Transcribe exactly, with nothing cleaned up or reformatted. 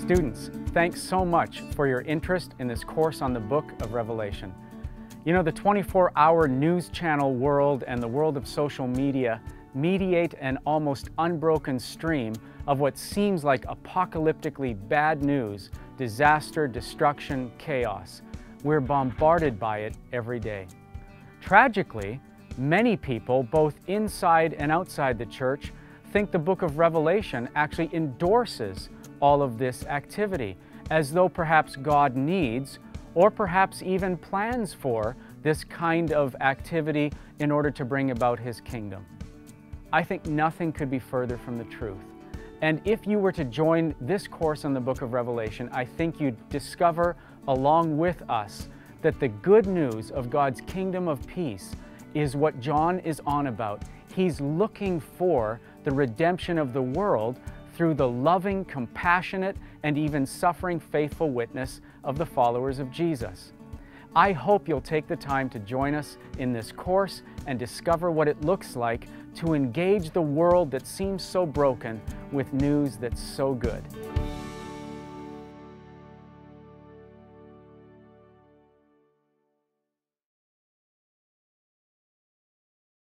Students, thanks so much for your interest in this course on the Book of Revelation. You know, the twenty-four hour news channel world and the world of social media mediate an almost unbroken stream of what seems like apocalyptically bad news, disaster, destruction, chaos. We're bombarded by it every day. Tragically, many people, both inside and outside the church, think the book of Revelation actually endorses all of this activity, as though perhaps God needs, or perhaps even plans for, this kind of activity in order to bring about His kingdom. I think nothing could be further from the truth. And if you were to join this course on the book of Revelation, I think you'd discover, along with us, that the good news of God's kingdom of peace is what John is on about. He's looking for the redemption of the world through the loving, compassionate, and even suffering faithful witness of the followers of Jesus. I hope you'll take the time to join us in this course and discover what it looks like to engage the world that seems so broken with news that's so good.